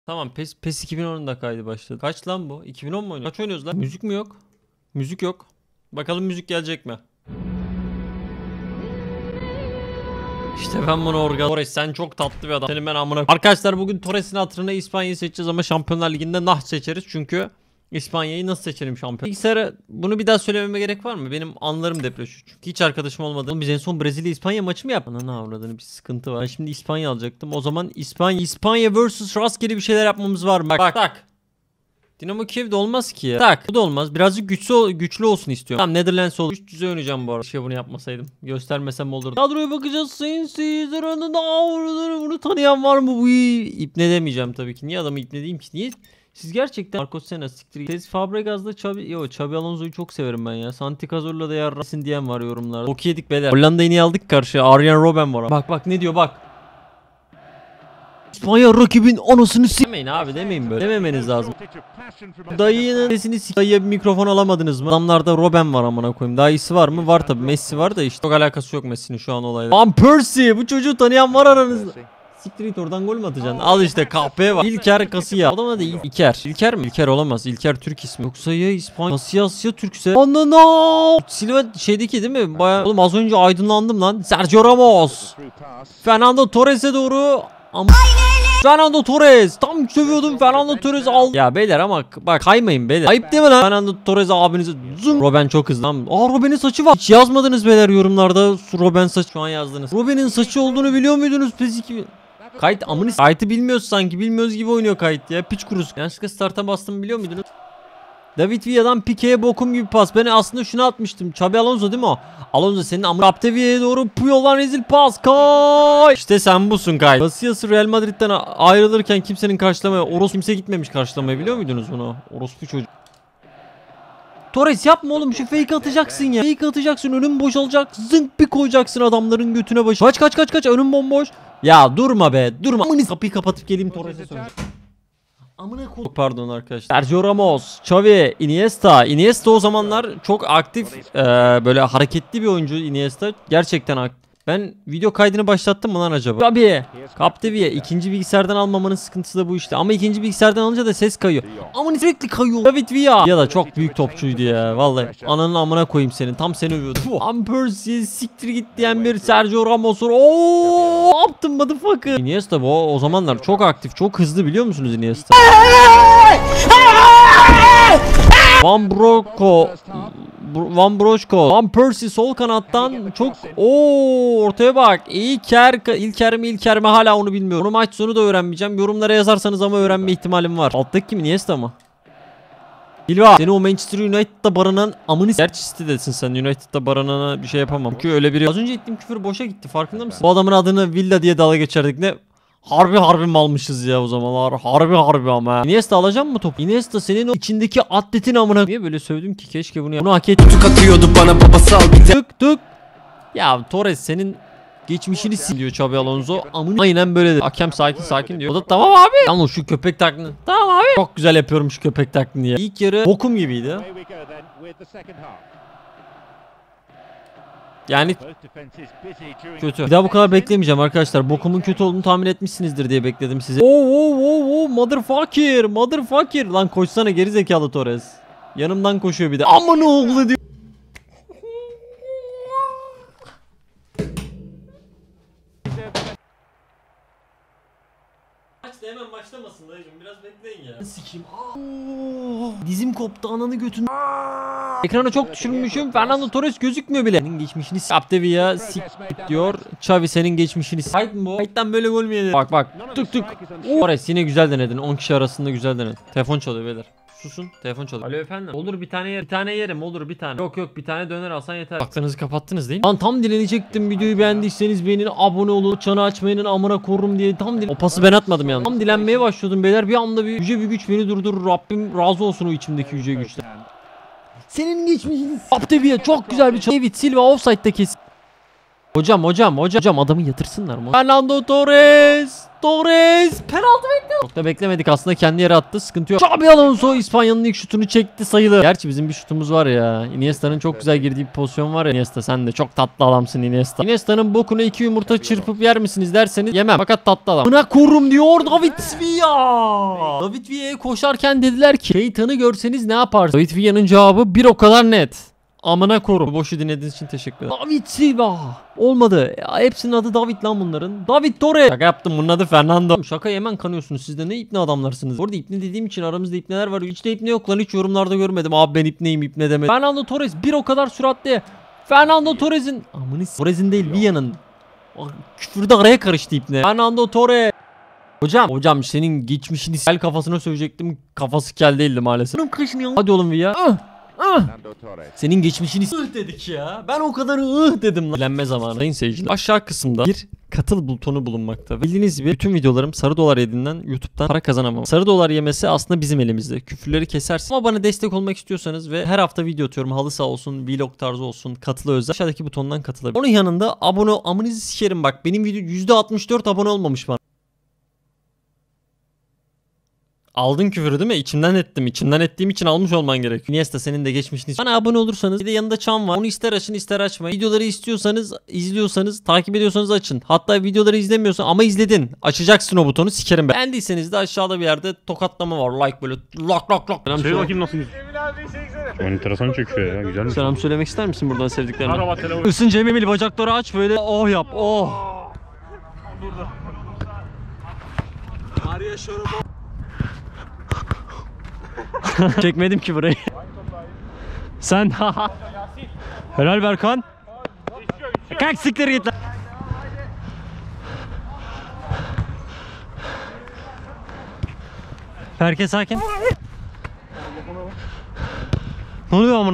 Tamam, PES 2010'da kaydı başladı. Kaç lan bu? 2010 mu oynuyor? Kaç oynuyoruz lan? Müzik mi yok? Müzik yok. Bakalım müzik gelecek mi? İşte ben bunu Torres, sen çok tatlı bir adam. Senin ben amına. Arkadaşlar bugün Torres'in hatırına İspanya'yı seçeceğiz ama Şampiyonlar Ligi'nde nah seçeriz çünkü İspanya'yı nasıl seçelim şampiyon? Bilgisayara bunu bir daha söylememe gerek var mı? Benim anlarım depreşiyor çünkü hiç arkadaşım olmadı. Biz en son Brezilya İspanya maçı mı yaptık? Ne avradını, bir sıkıntı var. Ben şimdi İspanya alacaktım. O zaman İspanya vs rastgele bir şeyler yapmamız var mı? Bak. Dinamo Kiev'de olmaz ki ya. Tak, bu da olmaz. Birazcık güçlü olsun istiyorum. Tamam, Netherlands olur. 300'e oynayacağım bu arada. Şey, bunu yapmasaydım. Göstermesem olurdu. Kadroya bakacağız. Sayın seyirciler, bunu tanıyan var mı? Bu ipne demeyeceğim tabii ki. Niye adamı ipne diyeyim ki? Niye? Siz gerçekten Marcos Senna, siktir. Cesc Fabregas'da Xabi Alonso'yu çok severim ben ya. Santi Cazorla da yarrasın diyen var yorumlarda. Çok yedik beyler. Hollanda'yı niye aldık karşıya? Arjen Robben var. Bak ne diyor bak. İspanya rakibin anasını demeyin abi, demeyin böyle. Dememeniz lazım. Dayının sesini dayıya bir mikrofon alamadınız mı? Adamlarda Robben var amına koyayım. Daha iyisi var mı? Var tabi. Messi var da işte çok alakası yok Messi'nin şu an olayla. Van Persie, bu çocuğu tanıyan var aranızda. Siktir git, oradan gol mü atacaksın? Al işte, kahpe var. İlker Kasıya. O da değil. İlker mi? İlker olamaz. İlker Türk ismi. Yoksa ya İspanya Kasıya Türkse. Anana! Silva şeydeki değil mi? Bayağı. Oğlum az önce aydınlandım lan. Sergio Ramos. Fernando Torres'e doğru. Fernando Torres, tam sövüyordum, Fernando Torres al. Ya beyler ama bak, kaymayın beyler. Ayıp değil mi lan? Fernando Torres abinize zoom. Robben çok hızlı. Robben'in saçı var. Hiç yazmadınız beyler yorumlarda. Robben saç, şu an yazdınız. Robben'in saçı olduğunu biliyor muydunuz? PES 2. Kayıt amını. Kayıtı bilmiyoruz sanki. Bilmiyoruz gibi oynuyor kayıt ya. Piç kurusu. Yanlışlıkla start'a bastım, biliyor muydunuz? David Villa'dan Pique'ye bokum gibi pas. Ben aslında şunu atmıştım. Xabi Alonso değil mi o? Alonso senin amına. Capdevia'ya doğru Puyol'dan rezil pas. Kay. İşte sen busun Kay. Casillas Real Madrid'den ayrılırken kimsenin karşılamaya. Kimse gitmemiş karşılamaya, biliyor muydunuz bunu? Orospu çocuk. Torres yapma oğlum, şu fake atacaksın ya. Fake atacaksın, önün boşalacak. Zınk bir koyacaksın adamların götüne başı. Kaç, önün bomboş. Ya durma be, durma. Kapıyı kapatıp geleyim Torres'e söyleyeceğim. Pardon arkadaşlar. Sergio Ramos, Xavi, Iniesta o zamanlar çok aktif, böyle hareketli bir oyuncu Iniesta. Gerçekten aktif. Ben video kaydını başlattım mı lan acaba? Tabii. Capdevia ikinci bilgisayardan almamanın sıkıntısı da bu işte. Ama ikinci bilgisayardan alınca da ses kayıyor. Aman sürekli kayıyor. David Villa. Ya da çok büyük topçuydu ya. Vallahi ananın amına koyayım senin. Tam seni övüyordum. Van Persie siktir git diyen bir Sergio Ramos. Ooo, ne yaptın motherfucker? Iniesta bu o zamanlar çok aktif, çok hızlı, biliyor musunuz Iniesta? Van Brochko, Van Persie sol kanattan çok ortaya bak. İlker mi hala onu bilmiyorum. Onu maç sonu da öğrenmeyeceğim. Yorumlara yazarsanız ama öğrenme ihtimalim var. Alttaki kim? Iniesta mı? Silva. Seni o Manchester United'da barınan amını. Gerçi City'desin sen, United'da baranana bir şey yapamam. Çünkü öyle biri. Az önce ettiğim küfür boşa gitti, farkında mısın? Bu adamın adını Villa diye dalga geçerdik, ne? Harbi mi almışız ya o zamanlar? Harbi ama. Iniesta alacağım mı topu? Iniesta senin o içindeki atletin amına. Niye böyle sövdüm ki? Keşke bunu hak etti. Atıyordu bana babası al bir tık. Ya Torres senin geçmişini siliyor Xabi Alonso. Aynen böyle de. Hakem sakin diyor. O da tamam abi. Yalnız şu köpek taklidi. Tamam abi. Çok güzel yapıyorum şu köpek taklidini ya. İlk yarı bokum gibiydi. Yani kötü. Bir daha bu kadar beklemeyeceğim arkadaşlar. Bokumun kötü olduğunu tahmin etmişsinizdir diye bekledim size. Motherfucker. Lan koşsana gerizekalı Torres. Yanımdan koşuyor bir de. Aman oğlu diyor. Hemen başlamasın dayıcım, biraz bekleyin ya. Sikeyim. Dizim koptu, ananı götün. Ekrana çok düşürmüşüm. Fernando Torres gözükmüyor bile. Senin geçmişini Capdevia diyor. Xavi senin geçmişini Kayıt mı bu? Kayıttan böyle gol mü yedin? Bak. Tık. Torres yine güzel denedin. 10 kişi arasında güzel denedin. Telefon çalıyor beyler. Susun, telefon çalıyor. Alo efendim. Olur bir tane yerim olur bir tane. Yok bir tane döner alsan yeter. Aklınızı kapattınız değil mi? Lan tam dilenecektim, videoyu beğendiyseniz beğenin, abone olun, çanı açmayın, amına korurum diye o pası ben atmadım yani. Tam dilenmeye başlıyordum beyler, bir anda bir yüce bir güç beni durdurur. Rabbim razı olsun o içimdeki yüce güçten. Senin geçmişiniz. Capdevia çok güzel bir David Silva offside'da kes. Hocam adamı yatırsınlar mı? Fernando Torres penaltı bekliyor. Çok da beklemedik aslında, kendi yere attı, sıkıntı yok. Xabi Alonso İspanya'nın ilk şutunu çekti, sayılı. Gerçi bizim bir şutumuz var ya. Iniesta'nın çok güzel girdiği bir pozisyon var ya. Iniesta, sen de çok tatlı adamsın Iniesta. Iniesta'nın bokuna 2 yumurta çırpıp yer misiniz derseniz yemem. Fakat tatlı adam. Buna kurum diyor David Villa. David Villa'ya koşarken dediler ki Keita'nı görseniz ne yaparsınız? David Villa'nın cevabı bir o kadar net. Amına korum. Boşu dinlediğiniz için teşekkür ederim. David Silva. Olmadı. Ya, hepsinin adı David lan bunların. David Torres. Şaka yaptım, bunun adı Fernando. Şaka yemen kanıyorsunuz. Siz de ne ipne adamlarsınız. Orada ipne dediğim için aramızda ipneler var. Hiç de ipne yok lan. Hiç yorumlarda görmedim. Abi ben ipneyim, ipne demedim. Fernando Torres bir o kadar süratli. Fernando Torres'in. Torres'in değil, Villa'nın. Küfürde araya karıştı ipne. Fernando Torres. Hocam senin geçmişini kel kafasına söyleyecektim. Kafası kel değildi maalesef. Hadi oğlum Villa. Senin geçmişini dedik ya. Ben o kadar dedim lan. Eğlenme zamanı. Sayın seyirciler, aşağı kısımda bir katıl butonu bulunmakta. Bildiğiniz gibi bütün videolarım sarı dolar yediğinden YouTube'dan para kazanamam. Sarı dolar yemesi aslında bizim elimizde. Küfürleri kesersin. Ama bana destek olmak istiyorsanız ve her hafta video atıyorum. Halı saha olsun, vlog tarzı olsun, katılı özel. Aşağıdaki butondan katılabilir. Onun yanında amınızı sikerim bak. Benim video %64 abone olmamış bana. Aldın küfürü değil mi? İçimden ettim. İçimden ettiğim için almış olman gerek. Iniesta, senin de geçmişini. Bana abone olursanız, bir de yanında çan var. Onu ister açın ister açmayın. Videoları istiyorsanız, izliyorsanız, takip ediyorsanız açın. Hatta videoları izlemiyorsan ama izledin, açacaksın o butonu, sikerim ben. Beğendiyseniz de aşağıda bir yerde tokatlama var. Like böyle lak. Söyle bakayım nasıl? Çok enteresan çekiyor ya. Güzel mi? Selam söylemek ister misin buradan sevdiklerine? Isın Cemil, bacakları aç böyle. Oh yap. Oh. Burada. Maria Şorobo. Çekmedim ki burayı. Sen helal Berkan. Kalk siktir git lan. Herkes sakin. Ne oluyor amına?